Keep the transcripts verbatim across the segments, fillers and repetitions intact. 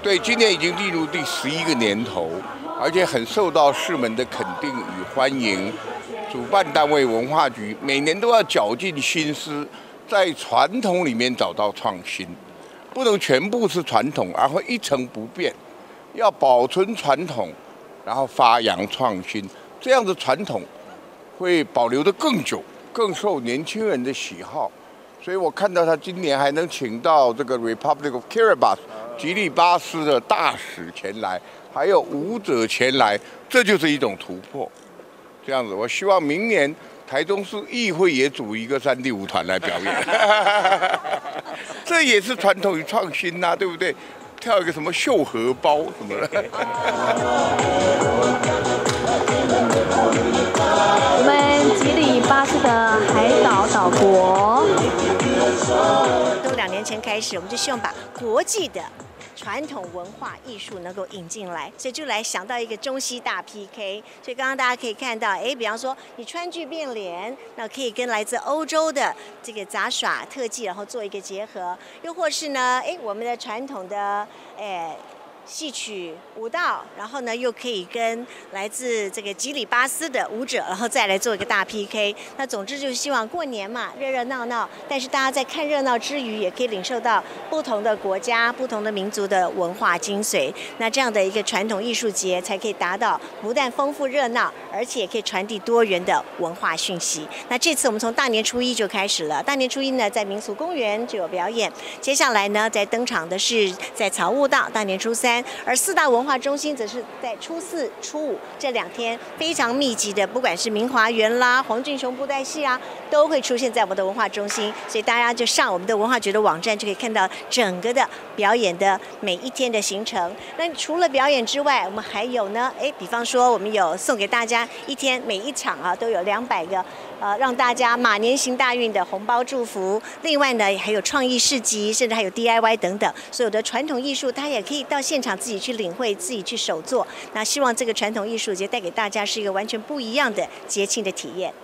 对，今年已经进入第十一个年头，而且很受到市民的肯定与欢迎。主办单位文化局每年都要绞尽心思，在传统里面找到创新，不能全部是传统，而会一成不变，要保存传统，然后发扬创新，这样的传统会保留得更久，更受年轻人的喜好。所以我看到他今年还能请到这个 Republic of Kiribati 吉里巴斯的大使前来，还有舞者前来，这就是一种突破。这样子，我希望明年台中市议会也组一个山地舞团来表演，这也是传统与创新呐、啊，对不对？跳一个什么秀荷包什么的。 我们吉里巴斯的海岛岛国， 从两年前开始，我们就希望把国际的传统文化艺术能够引进来，所以就来想到一个中西大 P K。所以刚刚大家可以看到，哎，比方说你川剧变脸，那可以跟来自欧洲的这个杂耍特技，然后做一个结合；又或是呢，哎，我们的传统的，哎。戏曲舞蹈，然后呢又可以跟来自这个吉里巴斯的舞者，然后再来做一个大 P K。那总之就是希望过年嘛，热热闹闹，但是大家在看热闹之余，也可以领受到不同的国家、不同的民族的文化精髓。那这样的一个传统艺术节，才可以达到不但丰富热闹，而且也可以传递多元的文化讯息。那这次我们从大年初一就开始了，大年初一呢在民俗公园就有表演，接下来呢在登场的是在草悟道，大年初三。而四大文化中心则是在初四、初五这两天非常密集的，不管是明华园啦、黄俊雄布袋戏啊，都会出现在我们的文化中心。所以大家就上我们的文化局的网站，就可以看到整个的表演的每一天的行程。那除了表演之外，我们还有呢，哎，比方说我们有送给大家一天每一场啊都有两百个。呃，让大家马年行大运的红包祝福。另外呢，还有创意市集，甚至还有 D I Y 等等，所有的传统艺术，大家也可以到现场自己去领会，自己去手做。那希望这个传统艺术节带给大家是一个完全不一样的节庆的体验。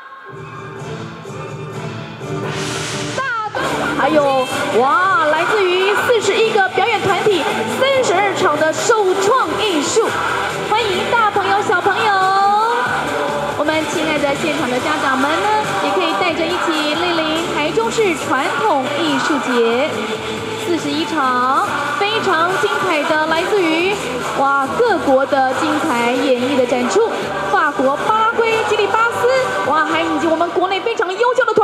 还有哇，来自于四十一个表演团体，三十二场的首创艺术，欢迎大朋友小朋友。我们亲爱的现场的家长们呢，也可以带着一起莅临台中市传统艺术节，四十一场非常精彩的，来自于哇各国的精彩演绎的展出，法国、巴拉圭、吉里巴斯，哇，还以及我们国内非常优秀的